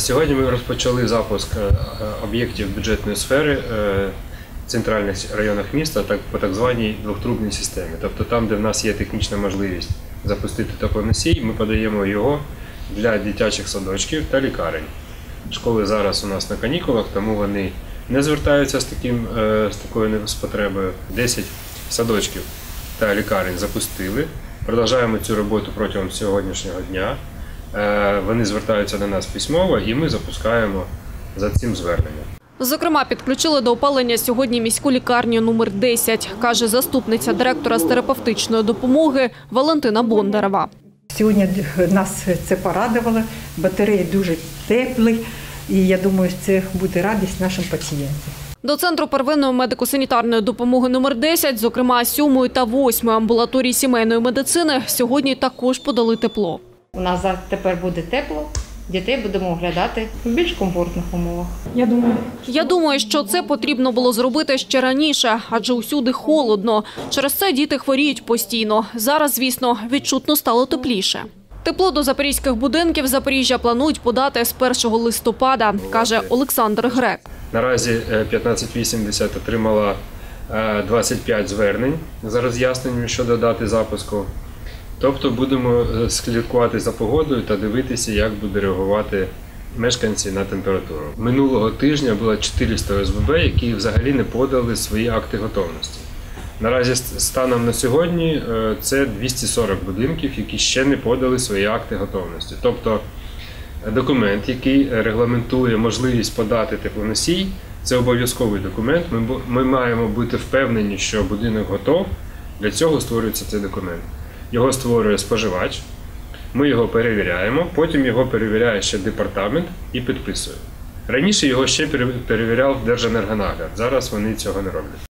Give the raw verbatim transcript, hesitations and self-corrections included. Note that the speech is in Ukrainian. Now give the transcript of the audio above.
Сьогодні ми розпочали запуск об'єктів бюджетної сфери в центральних районах міста по так званій двохтрубній системі. Тобто там, де в нас є технічна можливість запустити теплоносій, ми подаємо його для дитячих садочків та лікарень. Школи зараз у нас на канікулах, тому вони не звертаються з, таким, з такою потребою. десять садочків та лікарень запустили. Продовжуємо цю роботу протягом сьогоднішнього дня. Вони звертаються до нас письмово і ми запускаємо за цим зверненням. Зокрема, підключили до опалення сьогодні міську лікарню номер десять, каже заступниця директора з терапевтичної допомоги Валентина Бондарева. Сьогодні нас це порадувало, батареї дуже теплі і я думаю, це буде радість нашим пацієнтам. До Центру первинної медико-санітарної допомоги номер десять, зокрема сьомої та восьмої амбулаторії сімейної медицини, сьогодні також подали тепло. У нас тепер буде тепло, дітей будемо оглядати в більш комфортних умовах. Я думаю, Я думаю, що це потрібно було зробити ще раніше, адже усюди холодно. Через це діти хворіють постійно. Зараз, звісно, відчутно стало тепліше. Тепло до запорізьких будинків Запоріжжя планують подати з першого листопада, каже Олександр Грек. Наразі п'ятнадцять вісімдесят отримала двадцять п'ять звернень за роз'ясненням щодо дати запуску. Тобто будемо слідкувати за погодою та дивитися, як буде реагувати мешканці на температуру. Минулого тижня було чотириста О С Б Б, які взагалі не подали свої акти готовності. Наразі станом на сьогодні це двісті сорок будинків, які ще не подали свої акти готовності. Тобто документ, який регламентує можливість подати теплоносій, це обов'язковий документ. Ми, ми маємо бути впевнені, що будинок готов, для цього створюється цей документ. Його створює споживач, ми його перевіряємо, потім його перевіряє ще департамент і підписує. Раніше його ще перевіряв Держенергонагляд, зараз вони цього не роблять.